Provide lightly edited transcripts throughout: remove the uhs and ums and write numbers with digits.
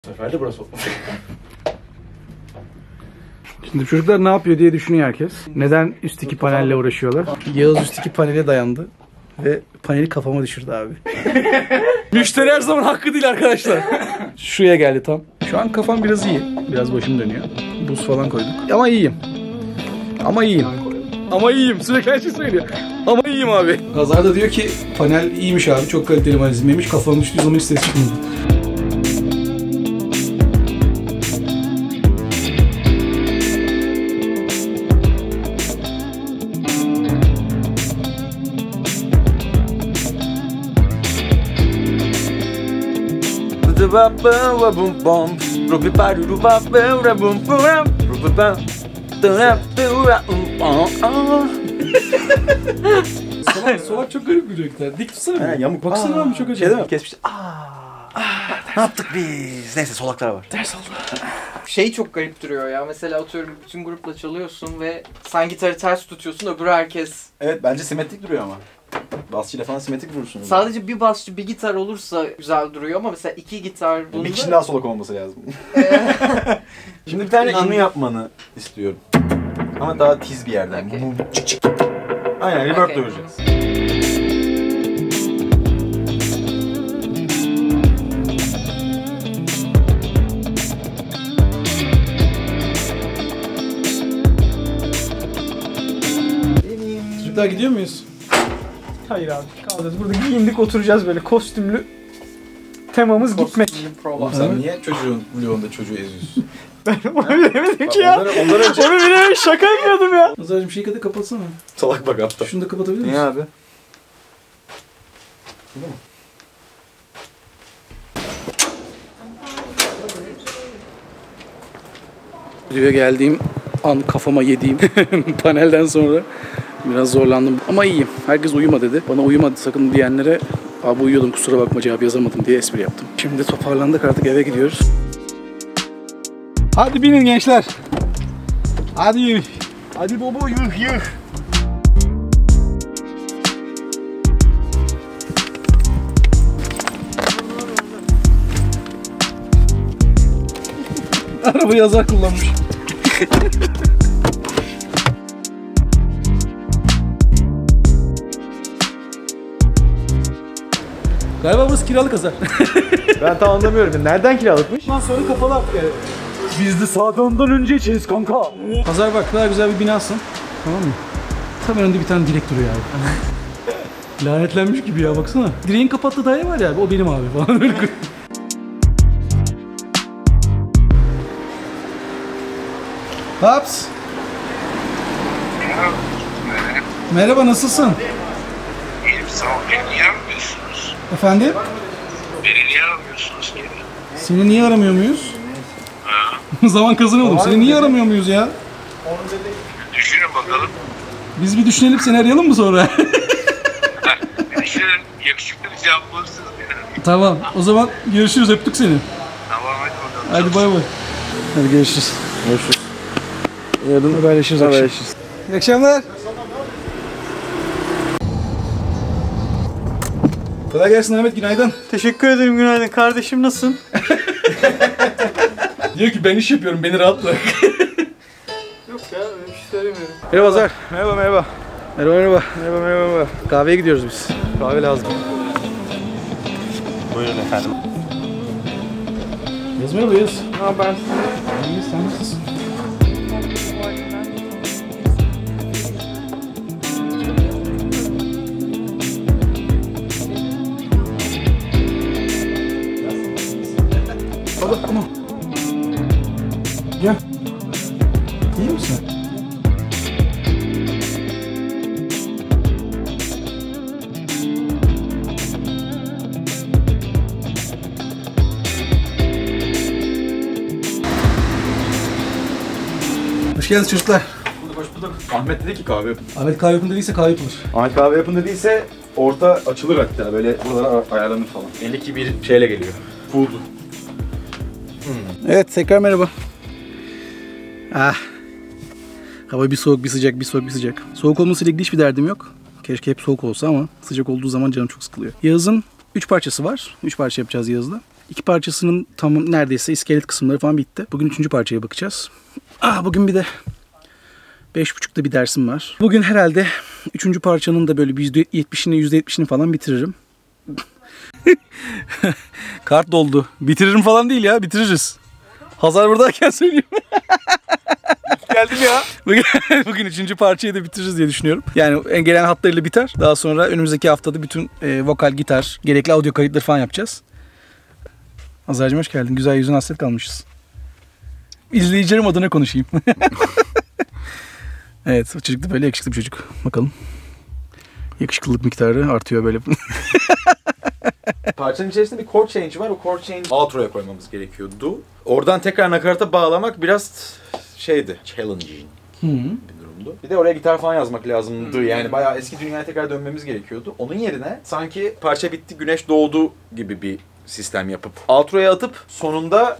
Bu sefer de burası oldu. Şimdi çocuklar ne yapıyor diye düşünüyor herkes. Neden üst iki panelle uğraşıyorlar? Yağız üst iki panele dayandı. Ve paneli kafama düşürdü abi. Müşteri her zaman hakkı değil arkadaşlar. Şuraya geldi tam. Şu an kafam biraz iyi. Biraz başım dönüyor. Buz falan koyduk. Ama iyiyim. Ama iyiyim. Ama iyiyim. Sürekli her şey söylüyor. Ama iyiyim abi. Hazar da diyor ki panel iyiymiş abi. Çok kaliteli malzemeymiş. Kafam düştüğü zaman hiç ses çıkmadı. Solak çok garip bir renkler. Dik tutsana. Yamuk. Baksana abi çok acayip. Şey değil mi? Kesmişti. Ne yaptık biz? Neyse solaklar var. Ders oldu. Şey çok garip duruyor ya. Mesela atıyorum bütün grupla çalıyorsun ve sen gitarı ters tutuyorsun, öbürü herkes. Evet bence simetrik duruyor ama. Basçıyla falan simetrik durursun. Sadece bir basçı bir gitar olursa güzel duruyor ama mesela iki gitar bulunca... Bir kişinin daha solak olması lazım. Şimdi bir tane ünlü yapmanı istiyorum. Ama daha tiz bir yerden. Okay. Çık çık. Aynen reverb Okay. döveceğiz. Çocuklar gidiyor muyuz? Hayır abi. Kalacağız. Burada giyindik oturacağız böyle kostümlü. Temamız gitmek. Oğlum sen niye çocuğun vlogunda çocuğu eziyorsun? Onu bilemedim ki ya. Ondan önce... Onu bilemedim. Şaka yapıyordum ya. Nazar'cığım şeyi kadar kapatsana. Salak bak aptal. Şunu da kapatabilir misin? Niye abi? Videoya geldiğim an kafama yediğim panelden sonra biraz zorlandım. Ama iyiyim. Herkes uyuma dedi. Bana uyumadı sakın diyenlere abi uyuyordum kusura bakma cevap yazamadım diye espri yaptım. Şimdi toparlandık artık eve gidiyoruz. Hadi binin gençler. Hadi. Hadi baba yuh yuh. Arabayı Yazar kullanmış. Galiba burası kiralık Hazar. Ben tam anlamıyorum. Nereden kiralıkmış? Ondan sonra kapalı artık yani. Biz de saat 10'dan önce içeriz kanka. Hazar bak daha güzel bir binasın. Tamam mı? Tam önünde bir tane direk duruyor abi. Lanetlenmiş gibi ya baksana. Direğin kapattığı daire var ya o benim abi falan öyle. Paps. Merhaba nasılsın? İyiyim sağ ol. Beni niye aramıyorsunuz? Efendim? Beni niye aramıyorsunuz ki? Seni niye aramıyor muyuz? Ha? Zaman kazanıyordum. Seni niye aramıyor muyuz ya? Düşünün bakalım. Biz bir düşünelim seni arayalım mı sonra? Düşünün. Yakışıklı bir cevap bulursunuz beni. Tamam. O zaman görüşürüz. Öptük seni. Tamam hadi bakalım. Hadi bay bay. Hadi görüşürüz. Görüşürüz. Yarın haberleşiriz akşam. İyi akşamlar. Kolay gelsin Ahmet, günaydın. Teşekkür ederim, günaydın. Kardeşim nasılsın? Diyor ki ben iş yapıyorum, beni rahat bırak. Yok ya öyle bir şey söylemiyorum. Merhaba Azar. Merhaba merhaba. Merhaba merhaba. Merhaba merhaba. Kahveye gidiyoruz biz. Kahve lazım. Buyurun efendim. Yaz merhaba Yaz. Ne haber? İyi, sen nasılsın? Hadi tamam. Gel. İyi misin? Hoş geldiniz çocuklar. Hoş bulduk. Ahmet dedi ki kahve yapın. Ahmet kahve yapın dediyse kahve yapılır. Ahmet kahve yapın dediyse orta açılır hatta böyle buralara ayarlanır falan. 52 bir şeyle geliyor. Full'du. Evet tekrar merhaba. Ah. Hava bir soğuk bir sıcak bir soğuk bir sıcak. Soğuk olmasıyla ilgili hiçbir derdim yok. Keşke hep soğuk olsa ama sıcak olduğu zaman canım çok sıkılıyor. Yağız'ın 3 parçası var. 3 parça yapacağız Yağız'la. İki parçasının tam neredeyse iskelet kısımları falan bitti. Bugün 3. parçaya bakacağız. Bugün bir de 5.30'da bir dersim var. Bugün herhalde 3. parçanın da böyle %70'ini %70'ini falan bitiririm. Kart doldu. Bitiririm falan değil ya, bitiririz. Hazar buradayken söyleyeyim. Geldim ya. Bugün 3. parçayı da bitiririz diye düşünüyorum. Yani gelen hatlarıyla biter. Daha sonra önümüzdeki haftada bütün vokal, gitar, gerekli audio kayıtları falan yapacağız. Hazar'cığım hoş geldin. Güzel yüzüne hasret kalmışız. İzleyicilerim adına konuşayım. Evet, o çocuk da böyle yakışıklı bir çocuk. Bakalım. Yakışıklılık miktarı artıyor böyle. Parçanın içerisinde bir chord change var. O chord change outro'ya koymamız gerekiyordu. Oradan tekrar nakarata bağlamak biraz challenging bir durumdu. Bir de oraya gitar falan yazmak lazımdı. Yani bayağı eski dünyaya tekrar dönmemiz gerekiyordu. Onun yerine sanki parça bitti, güneş doğdu gibi bir sistem yapıp outro'ya atıp sonunda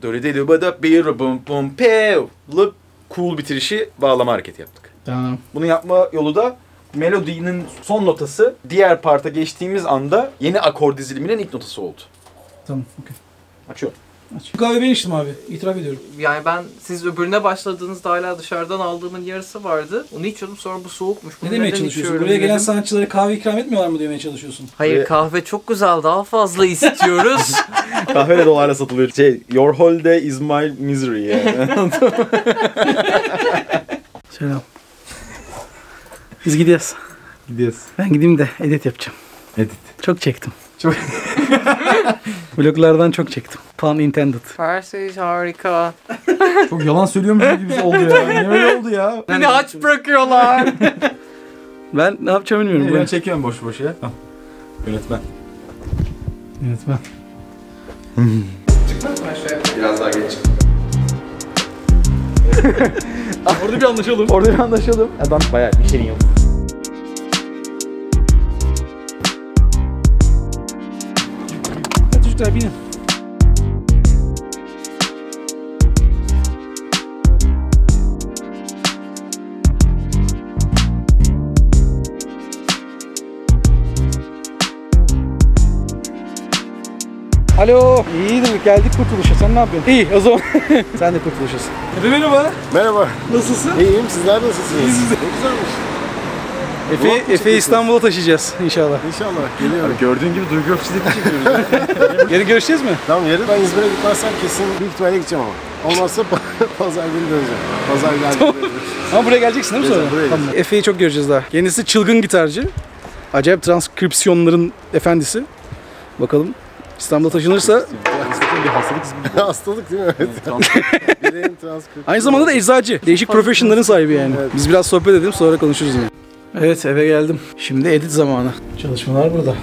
cool bitirişi bağlama hareketi yaptık. Tamam. Bunu yapma yolu da melodinin son notası diğer parta geçtiğimiz anda yeni akor diziliminin ilk notası oldu. Tamam, okey. Açıyorum. Aç. Kahve ben içtim abi. İtiraf ediyorum. Yani ben siz öbürüne başladığınızda hala dışarıdan aldığımın yarısı vardı. Onu içiyordum, sonra bu soğukmuş. Ne demeye çalışıyorsun? Buraya gelen sanatçılara kahve ikram etmiyorlar mı demeye çalışıyorsun? Hayır, kahve çok güzel, daha fazla istiyoruz. Kahve de dolarla satılıyor. Your holiday is my misery yani. Selam. Biz gidiyoruz. Ben gideyim de edit yapacağım. Edit. Çok çektim. Vloglardan çok çektim. Pun intended. Perseid harika. Çok yalan söylüyormuş gibi oldu ya. Niye öyle oldu ya? Beni aç bırakıyorlar. Ben ne yapacağımı bilmiyorum. Ben çekiyorum boş boş ya. Yönetmen. Çıkmaz mı aşağıya? Biraz daha geç. Orada bir anlaşalım. Orada bir anlaşalım. Adam bayağı bir şey yok. Hadi çocuklar binin. Alo. İyidir, geldik Kurtuluş'a. Sen ne yapıyorsun? İyi, o zaman. Sen de Kurtuluş'asın. Merhaba. Merhaba. Nasılsın? İyiyim. Sizler nasılsınız? İyiyiz. Ne güzelmiş. Efe'yi İstanbul'a taşıyacağız inşallah. İnşallah. Geliyorum. Gördüğün gibi Duygu Öpücü'deki çekiyoruz. Yarın görüşeceğiz mi? Tamam, yarın ben İzmir'e gitmezsem kesin büyük ihtimalle gideceğim ama. Olmazsa pazar günü döneceğim. Pazar geldiğinde Ama buraya geleceksin değil mi sonra? Geleceğim, buraya Tamam. Efe'yi çok göreceğiz daha. Kendisi çılgın gitarcı. Acayip transkripsiyonların efendisi. Bakalım İstanbul'a taşınırsa Bir hastalık ismi. hastalık değil mi? Evet. Bireyin transkript. aynı zamanda da eczacı. Değişik professionların sahibi yani. Evet. Biz biraz sohbet edelim, sonra konuşuruz yine. Evet, eve geldim. Şimdi edit zamanı. Çalışmalar burada.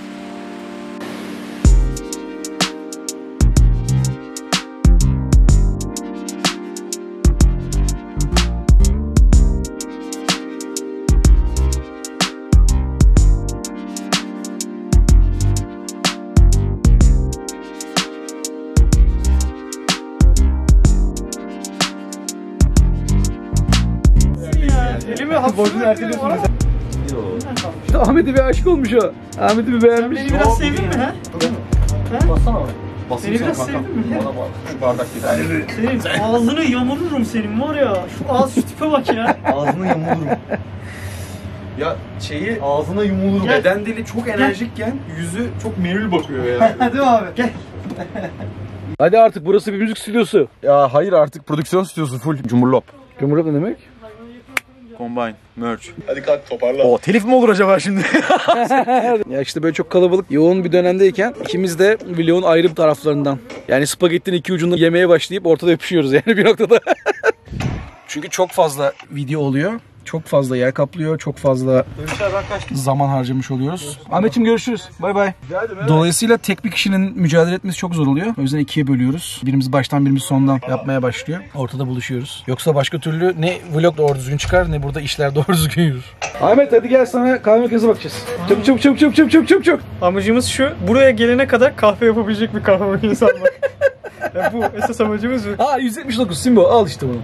Borcunu erteliyorsun. Ahmet'e bir aşık olmuş o. Ahmet'i bir beğenmiş. Beni biraz sevdin mi ha? Bassana. Beni biraz sevdin mi? Bana bak. Şu bardak bir. Senin ağzını yamururum senin var ya. Şu ağız, şu tipe bak ya. Ağzına yumulurum. Ya ağzına yumulurum. Gel. Beden dili çok enerjikken yüzü çok meril bakıyor ya. Hadi abi gel. Hadi artık, burası bir müzik stüdyosu. Ya hayır, artık prodüksiyon stüdyosu full cumhurlop. Cumhuriyet ne demek? Combine, merge. Hadi kalk toparla. O telif mi olur acaba şimdi? Ya işte böyle çok kalabalık, yoğun bir dönemdeyken ikimiz de vlogun ayrı taraflarından. Yani spagettinin iki ucunda yemeye başlayıp ortada öpüşüyoruz yani bir noktada. Çünkü çok fazla video oluyor. Çok fazla yer kaplıyor. Çok fazla zaman harcamış oluyoruz. Ahmetciğim görüşürüz. Bay bay. Dolayısıyla tek bir kişinin mücadele etmesi çok zor oluyor. O yüzden ikiye bölüyoruz. Birimiz baştan, birimiz sondan yapmaya başlıyor. Ortada buluşuyoruz. Yoksa başka türlü ne vlog doğru düzgün çıkar ne burada işler doğru düzgün yürür. Ahmet hadi gel, sana kahve makinesine bakacağız. Çabuk. Amacımız şu. Buraya gelene kadar kahve yapabilecek bir kahve makinesi almak. Yani bu esas amacımız bu. Aa 179 Simbo, al işte bunu.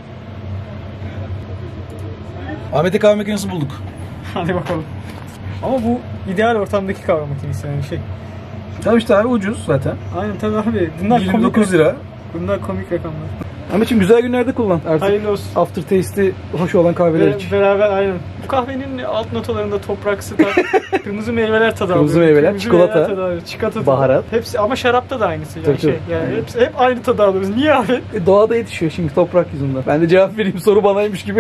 Ahmet'e kahve makinesi bulduk. Hadi bakalım. Ama bu ideal ortamdaki kahve makinesi yani şey. Tamam işte abi ucuz zaten. Aynen tabii abi. Bunlar 29 lira. Bunlar komik rakamlar. Ama şimdi güzel günlerde kullan. Artık Hayırlı olsun. aftertaste'i hoş olan kahveler iç. Beraber aynen. Bu kahvenin alt notalarında topraksı tat, kırmızı meyveler tadı Kırmızı alıyoruz. meyveler, çikolata, tadı alıyoruz, çikolata tadı. baharat. Hepsi ama şarapta da aynısı yani. Tabii, Yani hep aynı tadı alıyoruz. Niye abi? Doğada yetişiyor şimdi toprak yüzünden. Ben de cevap vereyim, soru banaymış gibi.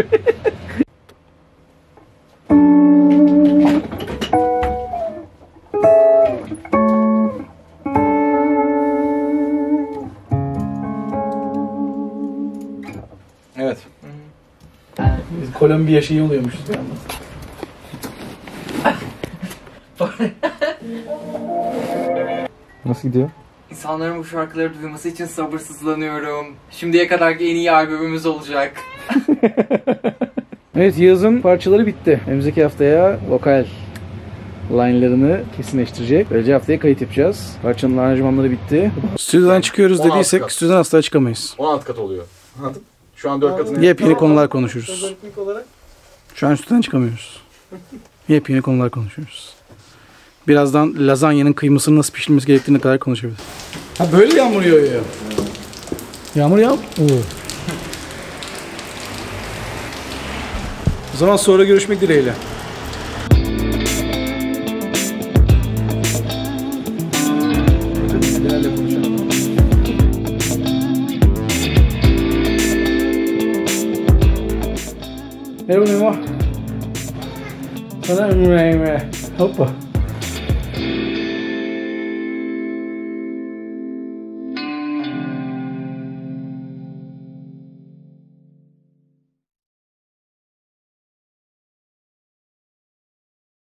Evet. Biz Kolombiya şeyi oluyormuşuz yalnız. Nasıl gidiyor? İnsanların bu şarkıları duyması için sabırsızlanıyorum. Şimdiye kadarki en iyi albümümüz olacak. Evet, Yağız'ın parçaları bitti. Önümüzdeki haftaya vokal line'larını kesinleştirecek. Böylece haftaya kayıt yapacağız. Parçanın aranjmanları bitti. Stüdyodan çıkıyoruz 16 dediysek kat. stüdyodan asla çıkamayız. 16 kat oluyor. Anladın? Şu an 4 katını Yepyeni konular konuşuruz. Algoritmik olarak. Şu an stüdyodan çıkamıyoruz. Yepyeni konular konuşuyoruz. Birazdan lazanyanın kıymasının nasıl pişirilmesi gerektiğine kadar konuşabiliriz. Ha böyle yağmur yağıyor. Yağmur yağ. O zaman sonra görüşmek dileğiyle. Merhaba Memo. Sana Memo. Hoppa.